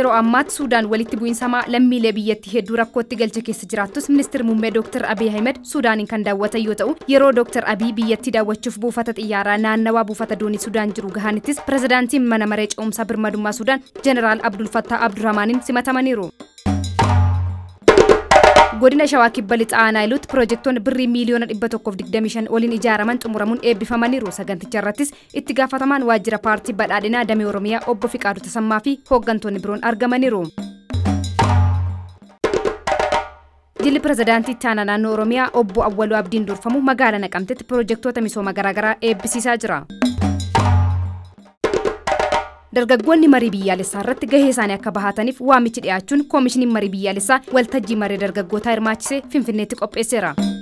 yeroo ammaat Suudaan walitti bu'iinsa lammiilee biyyattii hedduu rakkootti galche keessa jiraattus ministeerri muummee Dr. Abiy Ahmed Suudaanin kan daawwatan yoo ta'u yeroo Dr. Abiy biyyattii daawwachuuf buufata xiyyaaraa naannawaa buufata doonii Suudaan jiru gahanittis pirezidaantiin mana maree ce'umsaa birmadummaa Suudaan Jeneraal Abdul Fattah Abdurrahmanin simatamaniiru. godina Shawaa Kibba Lixaanaa iluutti piroojeektoonni birrii miiliyoona 125 waliin ijaaraman xumuramuun eebbifamaniiru. Saganticha irrattis itti gaafatamaan waajjira paartii badhaadhinaa Damee Oromiyaa obbo Fiqaaduu Tasammaa fi hooggantoonni biroon argamaniiru. Jilli pirezidaantii Taanaa naannoo Oromiyaa obbo Awwaluu Abdiin durfamu magaalaa Naqamteetti piroojeektoota misooma garaagaraa eebbisiisaa jira. Dargaggoonni marii biyyaalessaa irratti gahee isaanii akka bahataniif waamichi dhiyaachuun koomishiniin marii biyyaalessaa waltajjii marii dargaggootaa hirmaachisee Finfinneetti qopheesseera.